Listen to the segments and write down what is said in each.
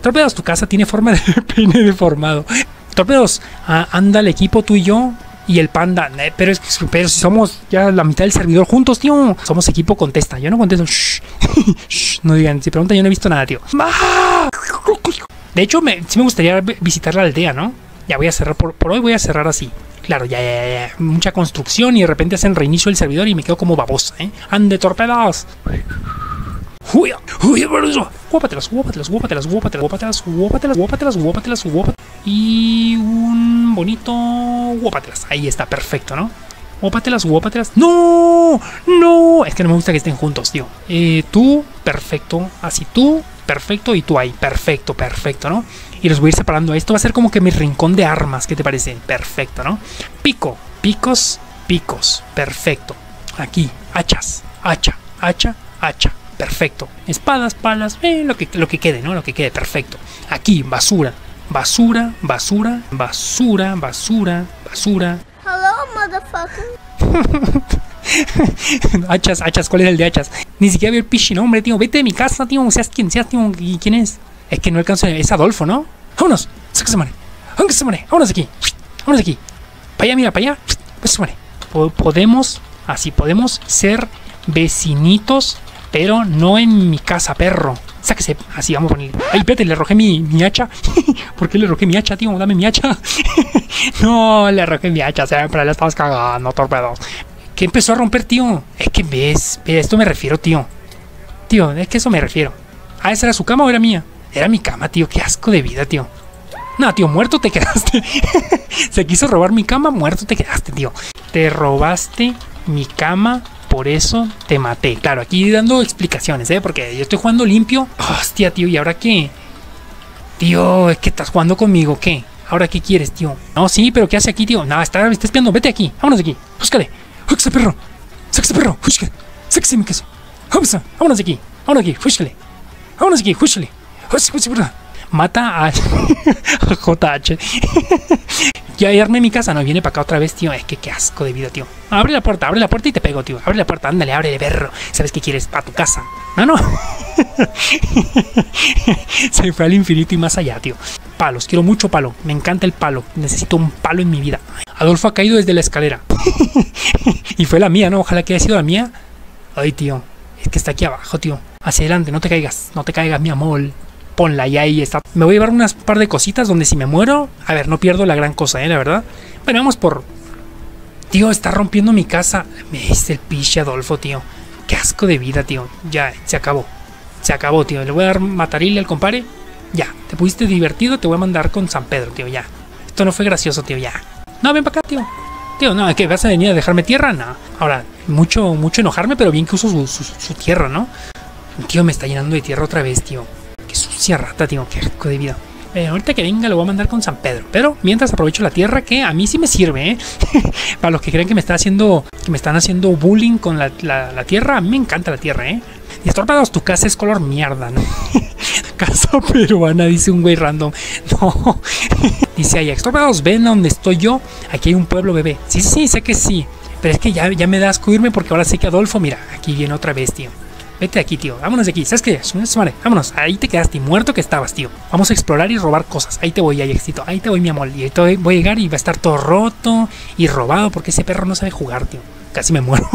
Torpedos, tu casa tiene forma de pene deformado. Torpedos, anda el equipo tú y yo y el panda. Pero si somos ya la mitad del servidor juntos, tío. Somos equipo, contesta. Yo no contesto. Shh. Shh. No digan, si preguntan, yo no he visto nada, tío. De hecho, sí me gustaría visitar la aldea, ¿no? Ya voy a cerrar, por hoy voy a cerrar así. Claro, ya. Mucha construcción y de repente hacen reinicio del servidor y me quedo como babosa, ¿eh? ¡Ande, torpedos! ¡Huya! Por eso! Guópatelas. Y un bonito guópatelas. Ahí está, perfecto, ¿no? Guópatelas. ¡No! Es que no me gusta que estén juntos, tío. Tú, perfecto. Así tú, perfecto. Y tú ahí, perfecto, ¿no? Y los voy a ir separando. Esto va a ser como que mi rincón de armas. ¿Qué te parece? Perfecto, ¿no? Picos. Perfecto. Aquí, hacha. Perfecto. Espadas, palas, lo que quede, ¿no? Lo que quede, perfecto. Aquí, basura. Hello, motherfucker. Hachas, ¿cuál es el de hachas? Ni siquiera veo el pichi nombre, tío. Vete de mi casa, tío. Seas quien seas, tío. ¿Y quién es? Es que no alcanzo. Es Adolfo, ¿no? Vámonos. Sáquese, mane. Vámonos aquí. Para allá, mira, para allá. Pues, mane. Podemos ser vecinitos, pero no en mi casa, perro. Sáquese. Así, vamos a poner. Ay, espérate, le arrojé mi hacha. ¿Por qué le arrojé mi hacha, tío? Dame mi hacha. No, le arrojé mi hacha. Siempre le estabas cagando, torpedos. ¿Qué empezó a romper, tío? Es que ves, a esto me refiero, tío. Tío, es que eso me refiero. ¿Esa era su cama o era mía? Era mi cama, tío. Qué asco de vida, tío. No, tío, muerto te quedaste. Se quiso robar mi cama, muerto te quedaste, tío. Te robaste mi cama, por eso te maté. Claro, aquí dando explicaciones, porque yo estoy jugando limpio. Hostia, tío, ¿y ahora qué? Tío, es que estás jugando conmigo, ¿qué? ¿Ahora qué quieres, tío? No, sí, pero ¿qué hace aquí, tío? No, está espiando, vete aquí. Vámonos de aquí. Búscale. ¡Sáquese, perro! ¡Fúscale! ¡Sáquese, mi queso! ¡Vámonos de aquí! ¡Fúscale! ¡Vámonos de aquí! ¡Fúscale! Mata a JH. Ya armé mi casa. No, viene para acá otra vez, tío. Es que qué asco de vida, tío. Abre la puerta y te pego, tío. Abre la puerta, ándale, ábrele, perro. ¿Sabes qué quieres? Para tu casa. No. Se fue al infinito y más allá, tío. Palos, quiero mucho palo. Me encanta el palo. Necesito un palo en mi vida. Adolfo ha caído desde la escalera. Y fue la mía, ¿no? Ojalá que haya sido la mía. Ay, tío. Es que está aquí abajo, tío. Hacia adelante, no te caigas, mi amor. Ponla y ahí está. Me voy a llevar unas par de cositas donde si me muero, a ver, no pierdo la gran cosa, la verdad. Bueno, vamos por... Tío, está rompiendo mi casa. Me es el piche Adolfo, tío. Qué asco de vida, tío. Ya, se acabó, tío. Le voy a dar matarile al compadre. Ya, te pusiste divertido, te voy a mandar con San Pedro, tío, ya. Esto no fue gracioso, tío, ya. No, ven para acá, tío. Tío, no, ¿es que vas a venir a dejarme tierra? No. Ahora, mucho enojarme, pero bien que uso su tierra, ¿no? Tío, me está llenando de tierra otra vez, tío. Qué sucia rata, tío, qué asco de vida. Ahorita que venga lo voy a mandar con San Pedro. Pero mientras aprovecho la tierra, que a mí sí me sirve, Para los que creen que me están haciendo bullying con la tierra, a mí me encanta la tierra, Y estorpados, tu casa es color mierda, ¿no? Casa peruana, dice un güey random. No. Dice ahí, estorpados, ven a donde estoy yo. Aquí hay un pueblo, bebé. Sí, sé que sí. Pero es que ya me da asco irme porque ahora sé que Adolfo, mira, aquí viene otra vez, tío. Vete de aquí, tío. Vámonos de aquí. ¿Sabes qué? Vámonos. Ahí te quedaste muerto que estabas, tío. Vamos a explorar y robar cosas. Ahí te voy, Ayexito. Ahí te voy, mi amor. Y ahí voy a llegar y va a estar todo roto y robado porque ese perro no sabe jugar, tío. Casi me muero.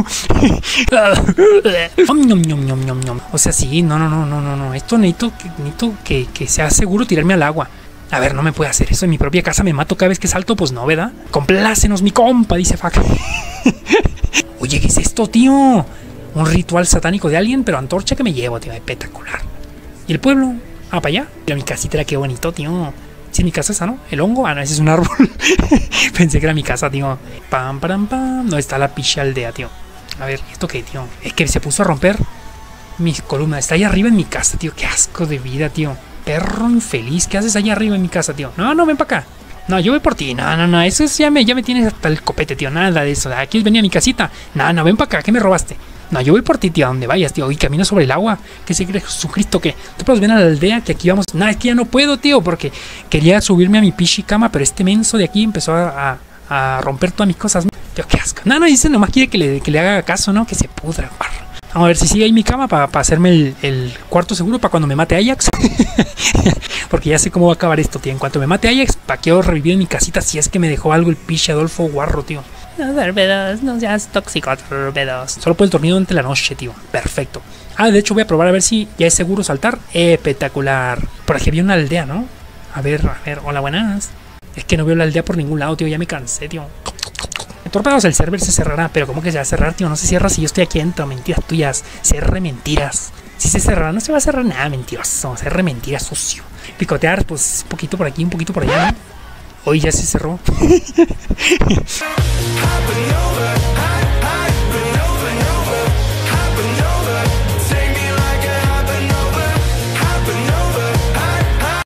O sea, sí. No. Esto necesito que sea seguro tirarme al agua. A ver, no me puede hacer eso. En mi propia casa me mato cada vez que salto. Pues no, ¿verdad? Complácenos, mi compa, dice Fuck. Oye, ¿qué es esto, tío? Un ritual satánico de alguien, pero antorcha que me llevo, tío. Espectacular. ¿Y el pueblo? Para allá. Mira, mi casita era qué bonito, tío. Sí, mi casa esa, ¿no? ¿El hongo? No, ese es un árbol. Pensé que era mi casa, tío. Pam. No está la picha aldea, tío. A ver, ¿esto qué, tío? Es que se puso a romper mis columnas. Está ahí arriba en mi casa, tío. Qué asco de vida, tío. Perro infeliz. ¿Qué haces allá arriba en mi casa, tío? No, ven para acá. No, yo voy por ti. No. Eso es, ya me tienes hasta el copete, tío. Nada de eso. Aquí venía a mi casita. No, ven para acá. ¿Qué me robaste? No, yo voy por ti, tío, a donde vayas, tío. Y camino sobre el agua. ¿Qué se cree Jesucristo? ¿Qué? Tú puedes venir a la aldea que aquí vamos. No, es que ya no puedo, tío, porque quería subirme a mi pichi cama, pero este menso de aquí empezó a romper todas mis cosas. Tío, qué asco. No, dice, nomás quiere que le haga caso, ¿no? Que se pudra, barro. Vamos a ver si sigue ahí mi cama para hacerme el cuarto seguro para cuando me mate Ajax. Porque ya sé cómo va a acabar esto, tío. En cuanto me mate Ajax, para quiero revivir en mi casita si es que me dejó algo el pinche Adolfo Guarro, tío. No, Torpedos, no seas tóxico, Torpedos. Solo por el torneo durante la noche, tío. Perfecto. Ah, de hecho voy a probar a ver si ya es seguro saltar. Espectacular. Por aquí había una aldea, ¿no? A ver, hola, buenas. Es que no veo la aldea por ningún lado, tío. Ya me cansé, tío. Torpedos, el server se cerrará. Pero ¿cómo que se va a cerrar, tío? No se cierra si yo estoy aquí adentro. Mentiras tuyas. Cierre mentiras. Si se cerrará, no se va a cerrar nada, mentiroso. Cierre mentiras, sucio. Picotear, pues, un poquito por aquí, un poquito por allá, ¿no? Hoy ya se cerró.